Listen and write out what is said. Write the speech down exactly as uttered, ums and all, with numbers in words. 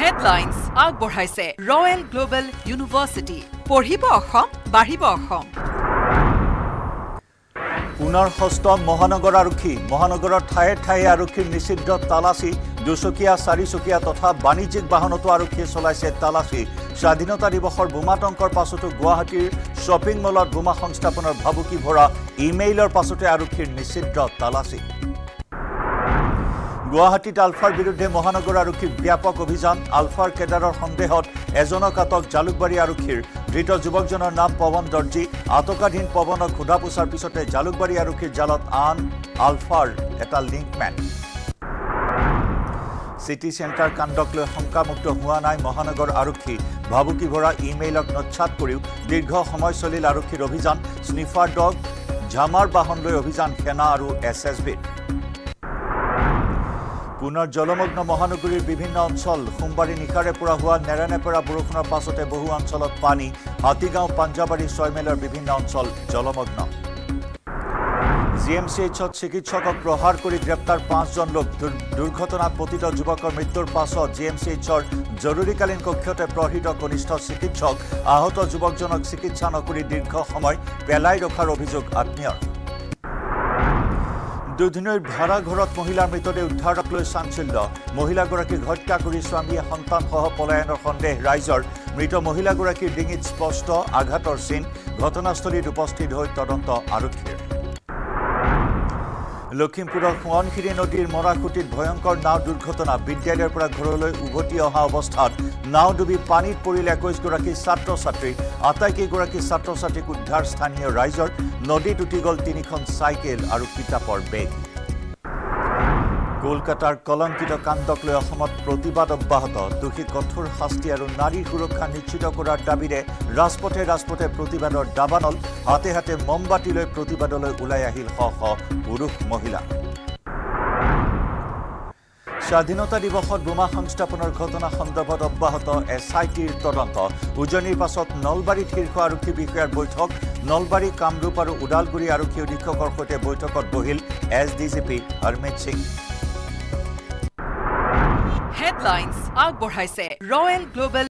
Headlines আগবঢ়াইছে Royal Global University পঢ়িব অসম বাঢ়িব অসম পুনৰ ষষ্ঠ মহানগৰ আৰক্ষী মহানগৰৰ ঠায়ে ঠায়ে আৰক্ষীৰ নিষিদ্ধ তালাচী দুচকীয়া চাৰিচকীয়া তথা বাণিজ্যিক বাহনতো আৰক্ষীয়ে চলাইছে তালাচী স্বাধীনতা দিৱসৰ বোমাতংকৰ পাছতো গুৱাহাটীৰ শ্বপিং মলত বোমা সংস্থাপনৰ ভাবুকি ভৰা ইমেইলৰ পাছতে আৰক্ষীৰ নিষিদ্ধ তালাচী গুৱাহাটীত আলফাৰ বিৰুদ্ধে মহানগৰ আৰক্ষীৰ ব্যাপক অভিযান আলফাৰ কেডাৰৰ সন্দেহত এজনক আটক জালুকবাৰী আৰক্ষীৰ ধৃত যুৱকজনৰ নাম পৱন দৰ্জী আটকাধীন পৱনক খুদা পোছাৰ পিছতে জালুকবাৰী আৰক্ষীৰ জালত আন আলফাৰ এটা লিংকমেন সিটি চেণ্টাৰ কাণ্ডক লৈ শংকামুক্ত হোৱা নাই মহানগৰ আৰক্ষী ভাবুকি ভৰা ইমেইলক নচ্ছাত কৰিও দীৰ্ঘ সময় চলিল আৰক্ষীৰ অভিযান স্নিফাৰ ডগ ঝামাৰ বাহন লৈ অভিযান সেনা আৰু এছ এছ বি পুনৰ জলমগ্ন মহানগৰীৰ বিভিন্ন অঞ্চল সোমবাৰে নিশাৰে পৰা হোৱা নেৰানেপেৰা বৰষুণৰ পাছতে বহু অঞ্চলত পানী হাতীগাঁও পাঞ্জাবাৰী ছয়মেলৰ বিভিন্ন অঞ্চল জলমগ্ন জি এম চি এইচত চিকিৎসকক প্ৰহাৰ কৰি গ্ৰেপ্তাৰ পাঁচজন লোক দুৰ্ঘটনাত পতিত যুৱকৰ মৃত্যুৰ পাছত জি এম চি এইচৰ জৰুৰীকালীন কক্ষতে প্ৰহৃত কনিষ্ঠ চিকিৎসক আহত যুৱকজনক চিকিৎসা নকৰি দীৰ্ঘ সময় পেলাই ৰখাৰ অভিযোগ আত্মীয়ৰ দুদিনৰ ভাড়া ঘৰত মহিলাৰ মৃতদেহ উদ্ধাৰক লৈ চাঞ্চল্য মহিলাগৰাকীক হত্যা কৰি স্বামীয়ে সন্তানসহ পলায়নৰ সন্দেহ ৰাইজৰ মৃত মহিলাগৰাকীৰ ডিঙিত স্পষ্ট আঘাতৰ চিন ঘটনাস্থলীত উপস্থিত হৈ তদন্ত আৰক্ষীৰ লখিমপুৰৰ সোৱণশিৰি নদীৰ মৰাখুটিত ভয়ংকৰ নাও দুৰ্ঘটনা বিদ্যালয়ৰ পৰা ঘৰলৈ উভতি অহা অৱস্থাত নাও ডুবি পানীত পৰিল একৈশগৰাকী ছাত্ৰ ছাত্ৰী আটাইকেইগৰাকী ছাত্ৰ ছাত্ৰীক উদ্ধাৰ স্থানীয় ৰাইজৰ নদীত উটি গ'ল তিনিখন চাইকেল আৰু কিতাপৰ বেগ কলকাতাৰ কলংকিত কাণ্ডক লৈ অসমত প্ৰতিবাদ অব্যাহত দোষী কঠোৰ শাস্তি আৰু নাৰীৰ সুৰক্ষা নিশ্চিত কৰাৰ দাবীৰে ৰাজপথে ৰাজপথে প্ৰতিবাদৰ দাবানল হাতে হাতে মমবাতি লৈ প্ৰতিবাদলৈ ওলাই আহিল শ শ পুৰুষ মহিলা স্বাধীনতা দিৱসত বোমা সংস্থাপনৰ ঘটনা সন্দৰ্ভত অব্যাহত এছ আই টিৰ তদন্ত উজনিৰ পাছত নলবাৰীত শীৰ্ষ আৰক্ষী বিষয়াৰ বৈঠক নলবাৰী কামৰূপ আৰু ওদালগুৰি আৰক্ষী অধীক্ষকৰ সৈতে বৈঠকত বহিল S D G P Harmit Singh Headlines আগবঢ়াইছে Royal Global